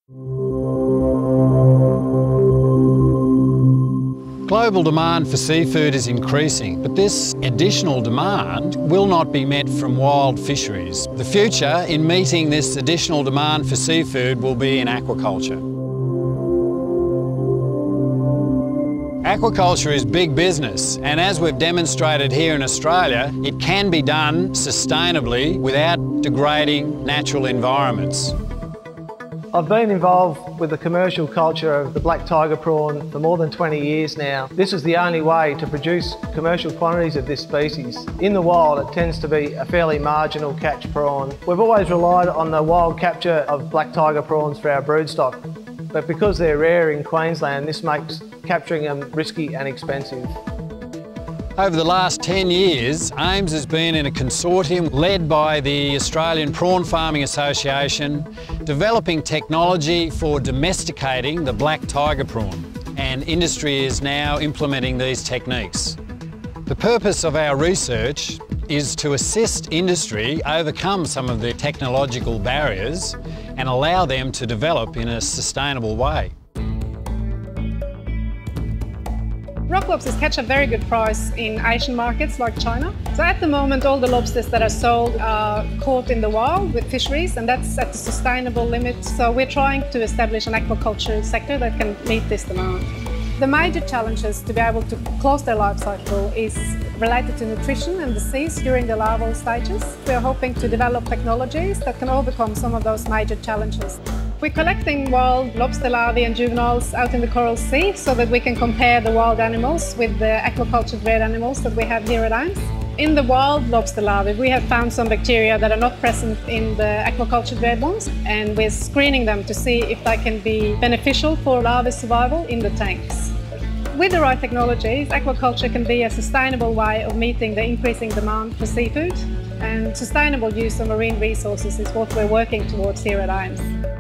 Global demand for seafood is increasing, but this additional demand will not be met from wild fisheries. The future in meeting this additional demand for seafood will be in aquaculture. Aquaculture is big business, and as we've demonstrated here in Australia, it can be done sustainably without degrading natural environments. I've been involved with the commercial culture of the black tiger prawn for more than 20 years now. This is the only way to produce commercial quantities of this species. In the wild, it tends to be a fairly marginal catch prawn. We've always relied on the wild capture of black tiger prawns for our broodstock, but because they're rare in Queensland, this makes capturing them risky and expensive. Over the last 10 years, AIMS has been in a consortium led by the Australian Prawn Farming Association, developing technology for domesticating the black tiger prawn, and industry is now implementing these techniques. The purpose of our research is to assist industry overcome some of the technological barriers and allow them to develop in a sustainable way. Rock lobsters catch a very good price in Asian markets like China. So at the moment all the lobsters that are sold are caught in the wild with fisheries, and that's at the sustainable limit. So we're trying to establish an aquaculture sector that can meet this demand. The major challenges to be able to close their life cycle is related to nutrition and disease during the larval stages. We are hoping to develop technologies that can overcome some of those major challenges. We're collecting wild lobster larvae and juveniles out in the Coral Sea so that we can compare the wild animals with the aquaculture bred animals that we have here at AIMS. In the wild lobster larvae, we have found some bacteria that are not present in the aquaculture bred ones, and we're screening them to see if they can be beneficial for larvae survival in the tanks. With the right technologies, aquaculture can be a sustainable way of meeting the increasing demand for seafood, and sustainable use of marine resources is what we're working towards here at AIMS.